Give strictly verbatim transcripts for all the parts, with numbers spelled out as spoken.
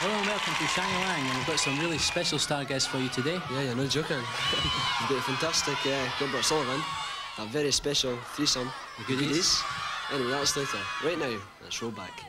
Hello and welcome to Shangy Lang, and we've got some really special star guests for you today. Yeah, you're not joking. We've got a fantastic uh, Gilbert Sullivan, a very special threesome, the Goodies. Goodies. Anyway, that's later. Right now, let's roll back.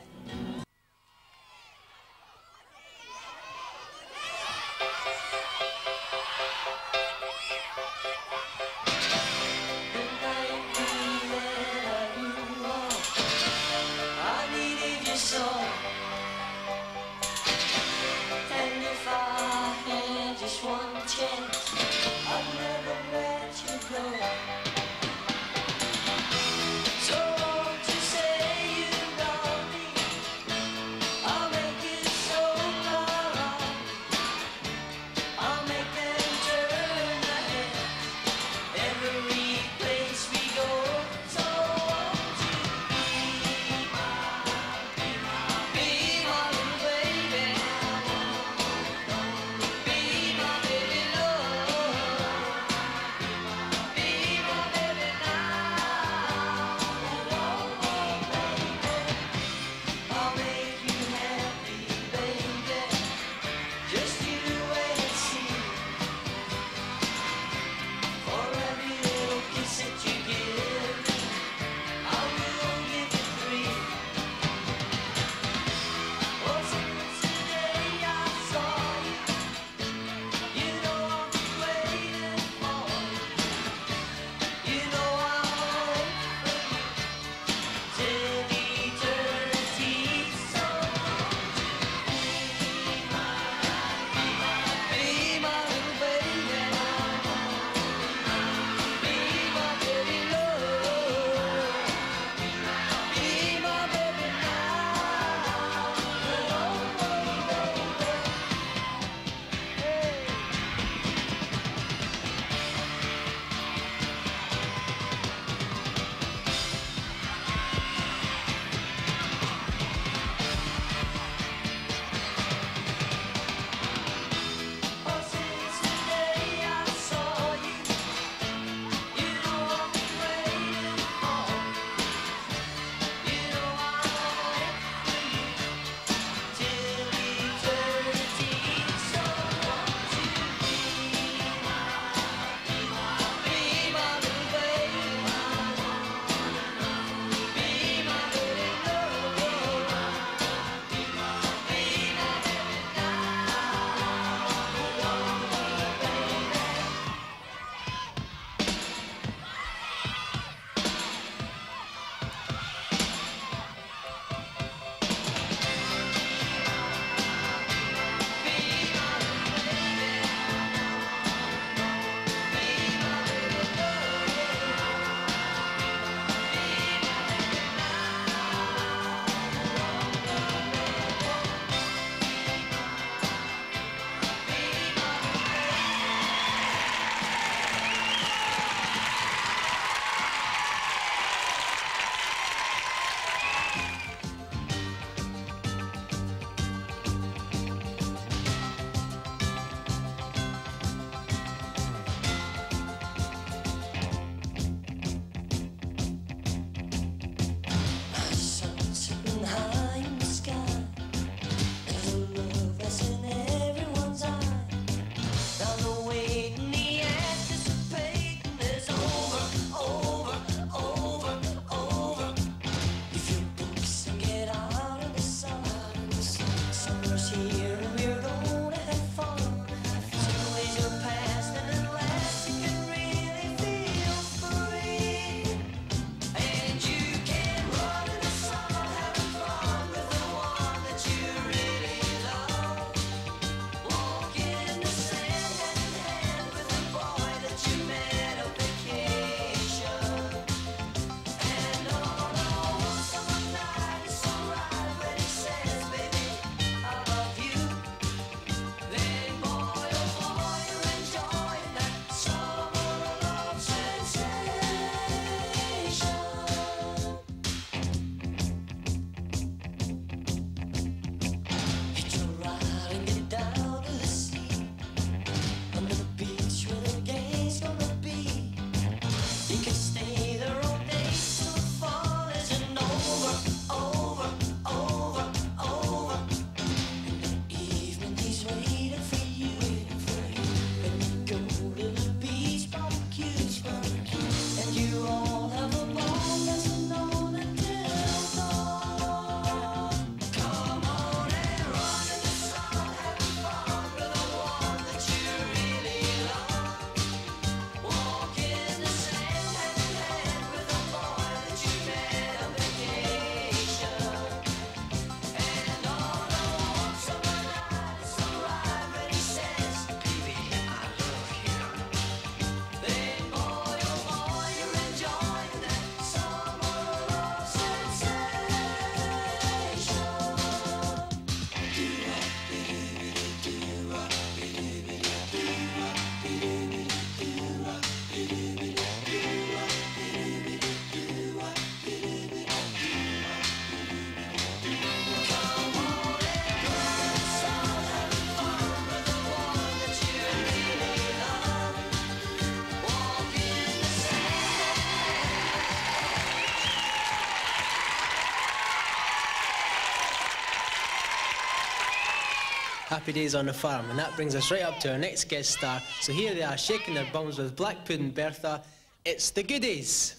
Happy Days on the Farm. And that brings us right up to our next guest star. So here they are, shaking their bums with Black Puddin' Bertha. It's the Goodies.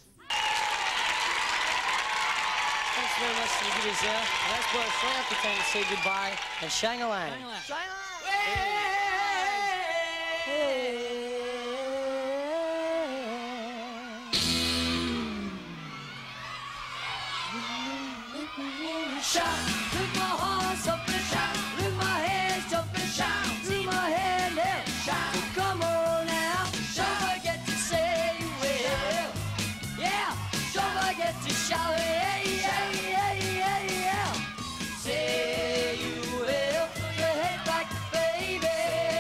Thanks very much to the Goodies there. And that's brought us right up to time to say goodbye and shang-a-lang. Shang-a-lang. Shout, lift my horse up and shout, lift my hands up and shout, leave my hand and shout. So come on now, don't forget to say you will. Yeah, don't forget to shout, yeah, yeah, yeah, yeah, yeah. Say you will, put your head back, baby.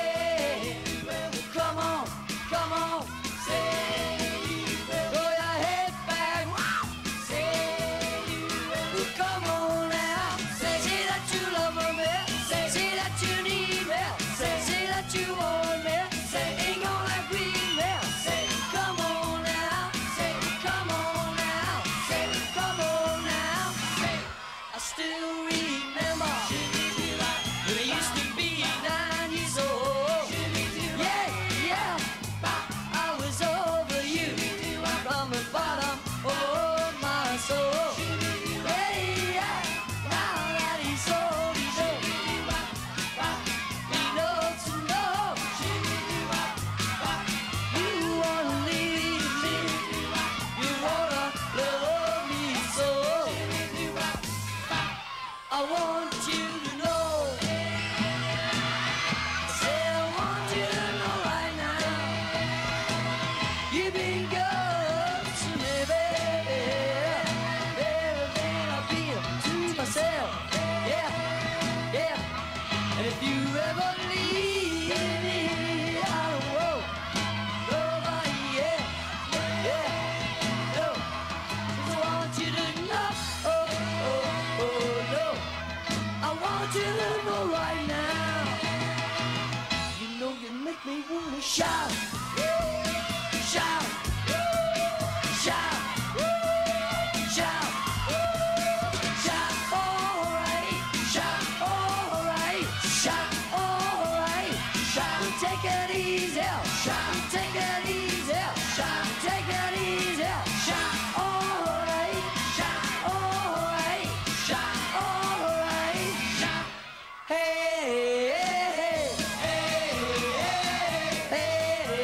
Come on, come on, say you will. Throw your head back, say you will. Come on. You want me, say ain't gonna agree me. Say come on now, say come on now, say come on now. Say I still remember when I used to be nine years old. Yeah, yeah, I was over you from the bottom of my soul. Yeah, yeah, now that he's old, he's old. He knows to know. I want you to know. I said I want you to know right now. You've been good to me, baby. Everything I feel to myself. Yeah, yeah. And if you ever leave me, I won't. Nobody, yeah, yeah, no. 'Cause I want you to know. Oh, oh, oh, no. I want you to know right now. You know you make me wanna shout, shout, shout, shout, shout, alright, shout, alright, shout, alright, shout. Take it easy, shout, take it easy, shout, take it easy, shout, alright, shout, alright, shout, alright. Hey, hey, hey, hey, hey,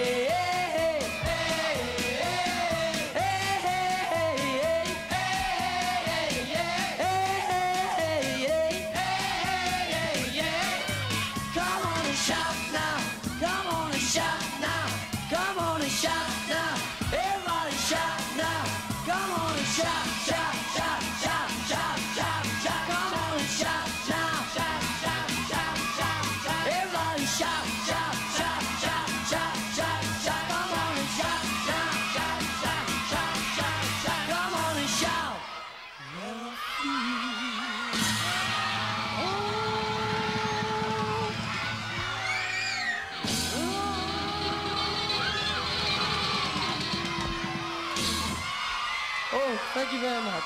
come on and shout now, come on and shout now, come on and shout now, everybody shout now, come on and shout, shout, shout, shout, shout, shout, shout, come on and shout now, shout, shout, shout, shout, shout, everybody shout, shout, shout, shout, shout, shout, shout, come on and shout now, shout, shout, shout, shout, shout, come on and shout. Oh, thank you very much.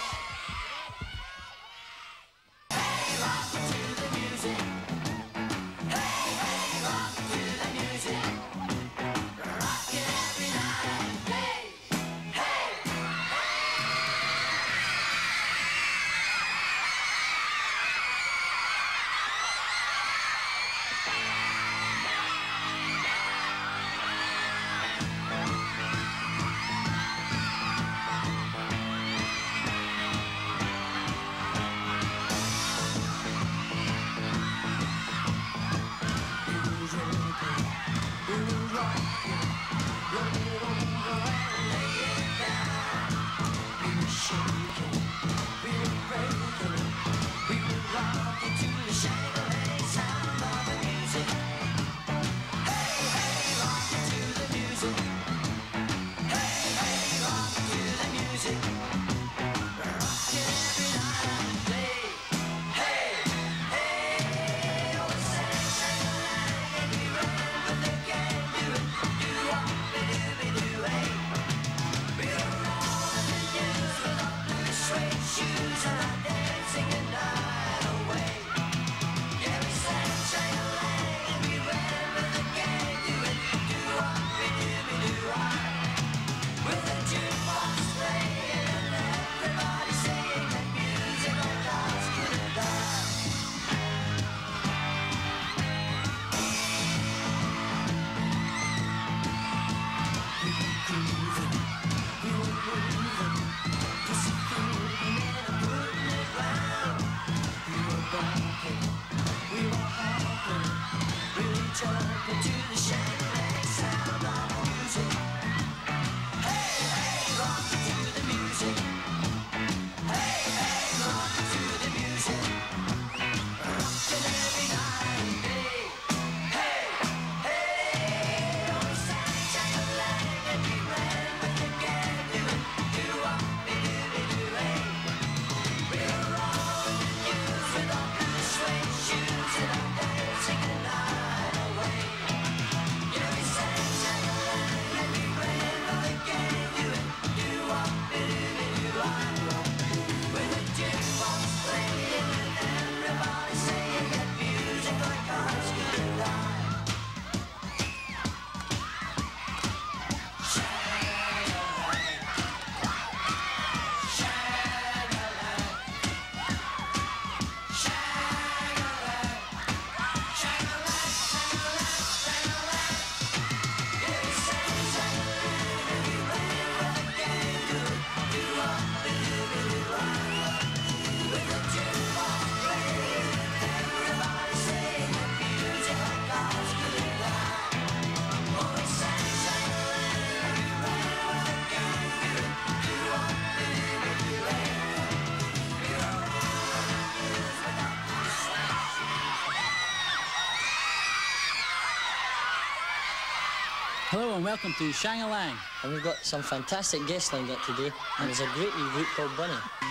Hello and welcome to Shang-a-Lang. And we've got some fantastic guests lined up today, and there's a great new group called Bunny.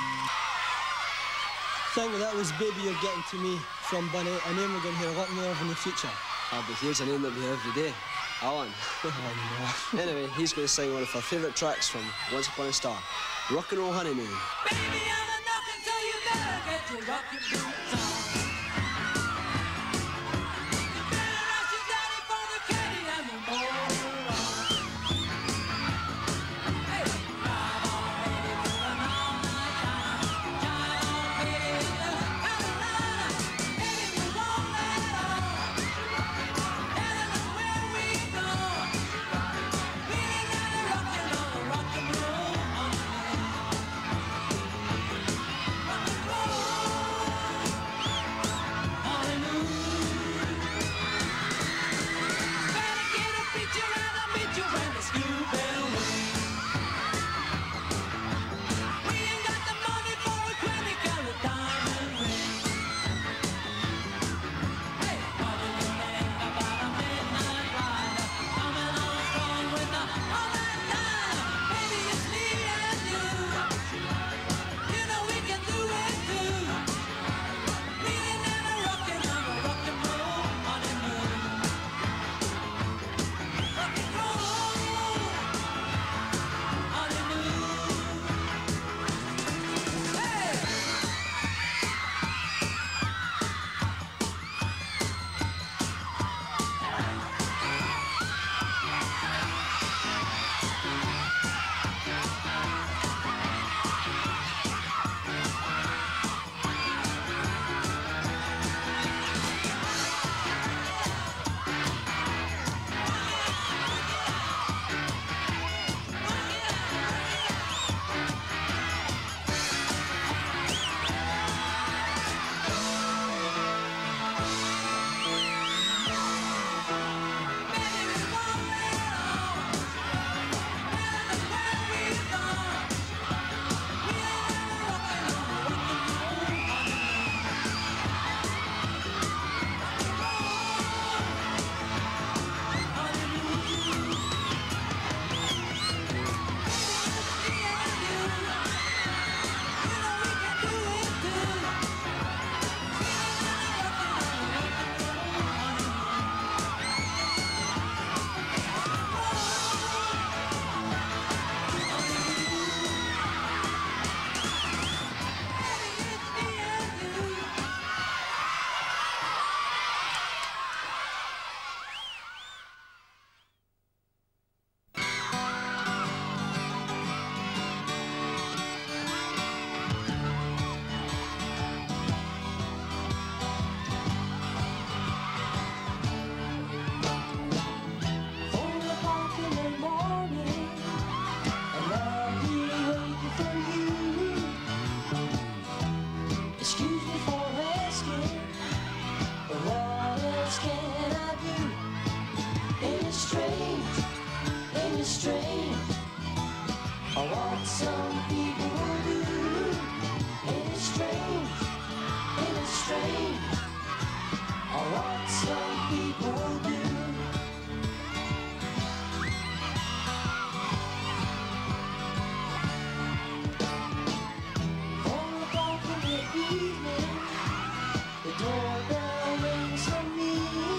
Thank you, that was Baby You're Getting To Me from Bunny, a name we're going to hear a lot more of in the future. Ah, but here's a name that we hear every day, Alan. Oh, no. Anyway, he's going to sing one of our favourite tracks from Once Upon a Star, Rock and Roll Honeymoon. Baby, I'm a knockin', so you better get your rockin' boots on. You better ask your daddy for the candy and the motor on. Hey, drive on, baby, for an all-night time. Drive on, baby, to Carolina. And if you want that all, let us know where we go. We ain't got a rock and roll, rock and roll honeymoon. Rock and roll honeymoon. Better get a picture and I'll meet you when the school bell rings. We ain't got the money for a twenty carat diamond ring. Hey, honeymoon ain't about a midnight rider coming on strong with the all-night liner. Baby, it's me and you. You know we can do it too. Meeting and a rockin' on a rock and roll honeymoon. Rock and roll honeymoon. Hey! Four o'clock in the morning, and I'll be waiting for you. Excuse me for asking, but what else can I do? Ain't it strange? Ain't it strange? Or what some people will do? Ain't it strange? Ain't it strange? Or what some people will do? Four o'clock in the evening, the doorbell rings for me.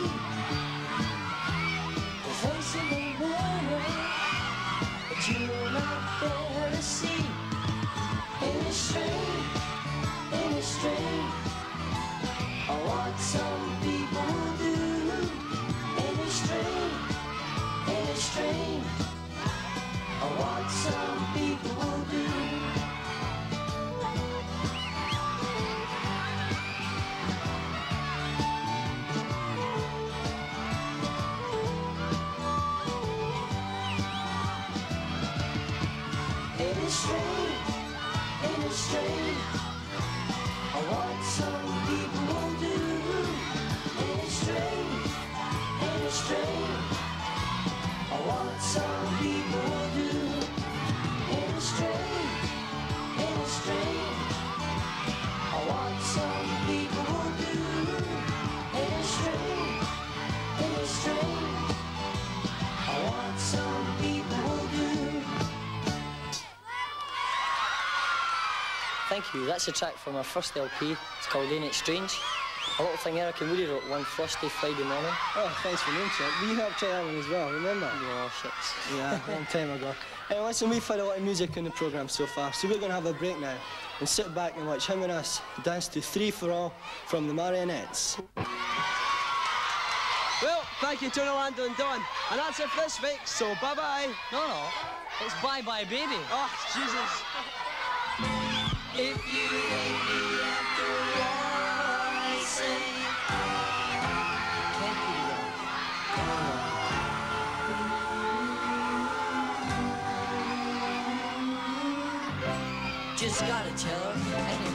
The face in the mirror, but you're not there to see. Ain't it strange? Ain't it strange? Or what some people will do? Ain't it strange? Ain't it strange? Or what some people will do? Ain't it strange? Ain't it strange? Or what you. That's a track from our first L P. It's called Ain't It Strange. A little thing Eric and Woody wrote one frosty Friday morning. Oh, thanks for name check. We helped try that one as well, remember? Oh, shit. Yeah, a long time ago. Hey, listen, we've had a lot of music in the programme so far, so we're going to have a break now and sit back and watch him and us dance to Three for All from the Marionettes. Well, thank you, Tony Lando and Don. And that's it for this week, so bye-bye. No, no. It's Bye Bye Baby. Oh, Jesus. If you hate me after all I say, just gotta tell her.